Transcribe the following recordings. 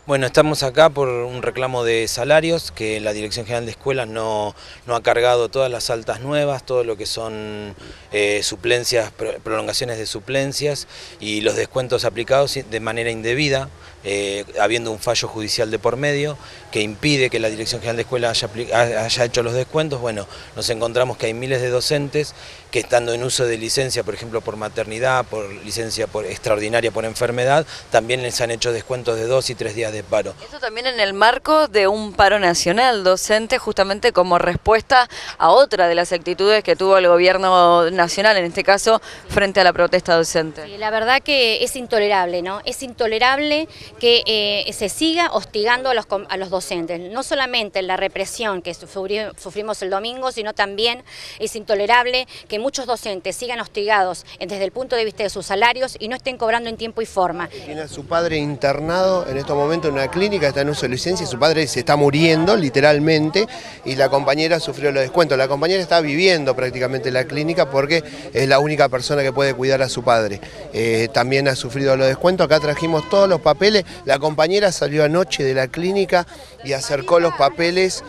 Bueno, estamos acá por un reclamo de salarios, que la Dirección General de Escuelas no ha cargado todas las altas nuevas, todo lo que son suplencias, prolongaciones de suplencias y los descuentos aplicados de manera indebida, habiendo un fallo judicial de por medio que impide que la Dirección General de Escuelas haya hecho los descuentos. Bueno, nos encontramos que hay miles de docentes que, estando en uso de licencia, por ejemplo por maternidad, por licencia extraordinaria por enfermedad, también les han hecho descuentos de 2 y 3 días de paro. Esto también en el marco de un paro nacional docente, justamente como respuesta a otra de las actitudes que tuvo el gobierno nacional, en este caso, frente a la protesta docente. Sí, la verdad que es intolerable, ¿no? Es intolerable que se siga hostigando a los docentes. No solamente la represión que sufrimos el domingo, sino también es intolerable que muchos docentes sigan hostigados desde el punto de vista de sus salarios y no estén cobrando en tiempo y forma. Tiene a su padre internado en estos momentos en una clínica, está en uso de licencia, y su padre se está muriendo literalmente y la compañera sufrió los descuentos. La compañera está viviendo prácticamente en la clínica porque es la única persona que puede cuidar a su padre. También ha sufrido los descuentos. Acá trajimos todos los papeles. La compañera salió anoche de la clínica y acercó los papeles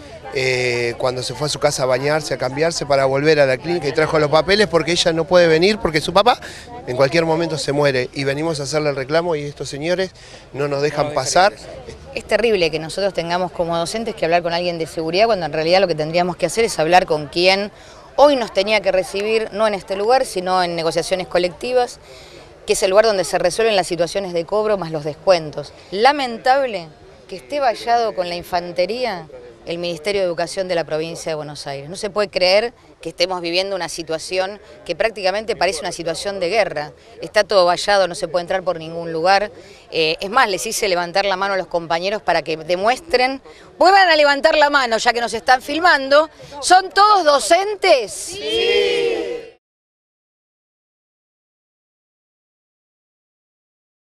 cuando se fue a su casa a bañarse, a cambiarse, para volver a la clínica, y trajo los papeles porque ella no puede venir porque su papá en cualquier momento se muere, y venimos a hacerle el reclamo y estos señores no nos dejan pasar. Es terrible que nosotros tengamos como docentes que hablar con alguien de seguridad, cuando en realidad lo que tendríamos que hacer es hablar con quien hoy nos tenía que recibir, no en este lugar, sino en negociaciones colectivas, que es el lugar donde se resuelven las situaciones de cobro más los descuentos. Lamentable que esté vallado con la infantería el Ministerio de Educación de la provincia de Buenos Aires. No se puede creer que estemos viviendo una situación que prácticamente parece una situación de guerra. Está todo vallado, no se puede entrar por ningún lugar. Es más, les hice levantar la mano a los compañeros para que demuestren. Vuelvan a levantar la mano ya que nos están filmando. ¿Son todos docentes? Sí.